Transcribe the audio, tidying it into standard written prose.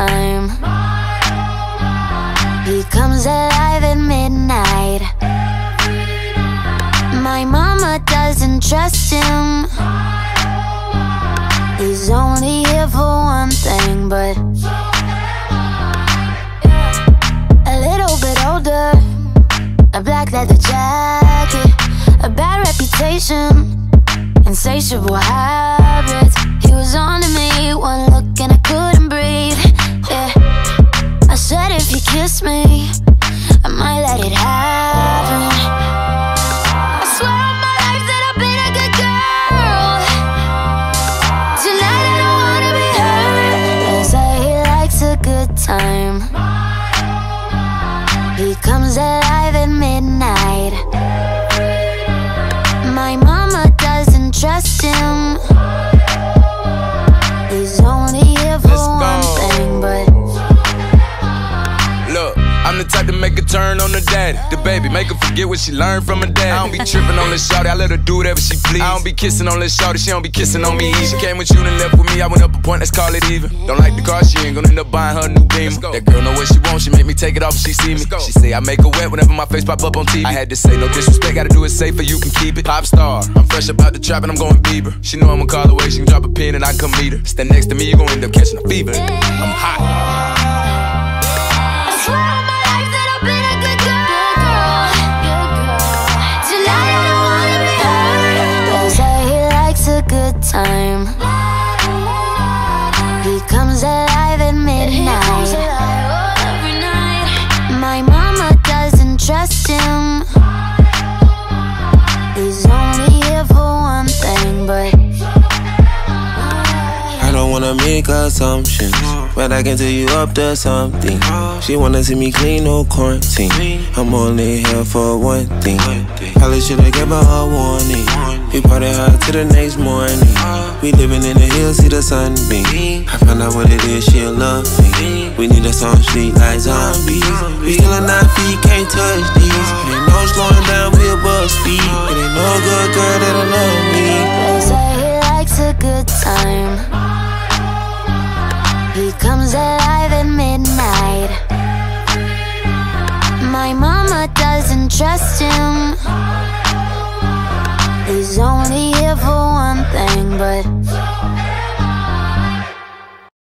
time. He comes alive at midnight. My mama doesn't trust him. He's only here for one thing, but a little bit older, a black leather jacket, a bad reputation, insatiable habits. He was on to me, one look and I couldn't breathe. Yeah, I said if you kiss me, I might let it happen. I swear on my life that I've been a good girl. Tonight I don't wanna be hurt. They say he likes a good time. He comes alive at midnight. My mama doesn't trust him. He's only here for one thing, but look, I'm the type to make a turn on the daddy. The baby, make her forget what she learned from her dad. I don't be tripping on this shawty, I let her do whatever she please. I don't be kissing on this shawty, she don't be kissing on me. She came with you and left with me, I went up a point, let's call it even. Don't like the car, she ain't gonna end up buying her a new Beamer. That girl know what she wants, she make me take it off if she see me. She say I make her wet whenever my face pop up on TV. I had to say no disrespect, gotta do it safer, you can keep it. Pop star, I'm fresh about the trap and I'm going Bieber. She know I'ma call away, she can drop a pin and I can come meet her. Stand next to me, you gon' end up catching a fever. I'm hot. Good time. He comes alive at midnight. My mama doesn't trust him. He's only here for one thing, but I don't wanna make assumptions, but I can tell you up to something. She wanna see me clean, no quarantine. I'm only here for one thing. Probably should've given her a warning. We party hard till the next morning. We living in the hills, see the sunbeam. I found out what it is, she'll love me. We need a song street like zombies. We still on 9 feet, can't touch these. It ain't no slowing down, we above speed. It ain't no good girl that'll love me. They say he likes a good time. He comes alive at midnight. My mama doesn't trust him. He's only here for one thing, but